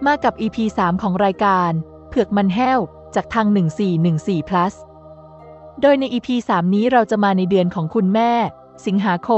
มากับ EP 3 ของรายการเผือกมันแห้วจากทาง1414 plus โดยใน EP 3 นี้เราจะมาในเดือนของคุณแม่สิงหาคม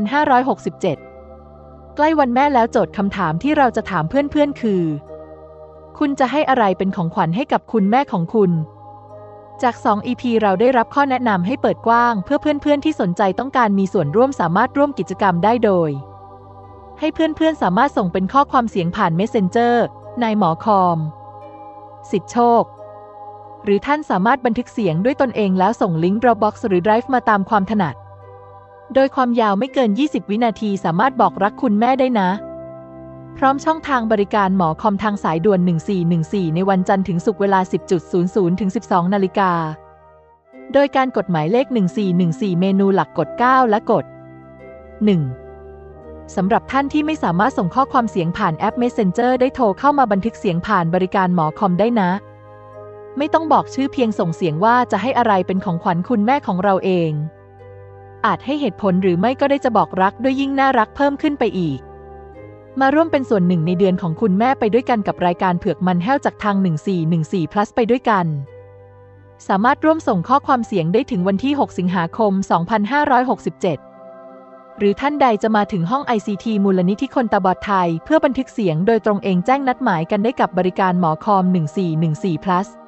2567 ใกล้วันแม่แล้วโจทย์คำถามที่เราจะถามเพื่อนๆคือคุณจะให้อะไรเป็นของขวัญให้กับคุณแม่ของคุณจาก2 EP เราได้รับข้อแนะนำให้เปิดกว้างเพื่อเพื่อนๆที่สนใจต้องการมีส่วนร่วมสามารถร่วมกิจกรรมได้โดยให้เพื่อนๆสามารถส่งเป็นข้อความเสียงผ่าน Messenger นายหมอคอมสิทธิโชคหรือท่านสามารถบันทึกเสียงด้วยตนเองแล้วส่งลิงก์ Dropbox หรือ Drive มาตามความถนัดโดยความยาวไม่เกิน20วินาทีสามารถบอกรักคุณแม่ได้นะพร้อมช่องทางบริการหมอคอมทางสายด่วน1414ในวันจันทร์ถึงศุกร์เวลา 10:00 ถึง 12 นาฬิกาโดยการกดหมายเลข1414เมนูหลักกด9และกด1สำหรับท่านที่ไม่สามารถส่งข้อความเสียงผ่านแอป Messenger ได้โทรเข้ามาบันทึกเสียงผ่านบริการหมอคอมได้นะไม่ต้องบอกชื่อเพียงส่งเสียงว่าจะให้อะไรเป็นของขวัญคุณแม่ของเราเองอาจให้เหตุผลหรือไม่ก็ได้จะบอกรักด้วยยิ่งน่ารักเพิ่มขึ้นไปอีกมาร่วมเป็นส่วนหนึ่งในเดือนของคุณแม่ไปด้วยกันกับรายการเผือกมันแห้วจากทาง1414 plus ไปด้วยกันสามารถร่วมส่งข้อความเสียงได้ถึงวันที่6 สิงหาคม 2567หรือท่านใดจะมาถึงห้อง ICT มูลนิธิคนตาบอดไทยเพื่อบันทึกเสียงโดยตรงเองแจ้งนัดหมายกันได้กับบริการหมอคอม1414 plus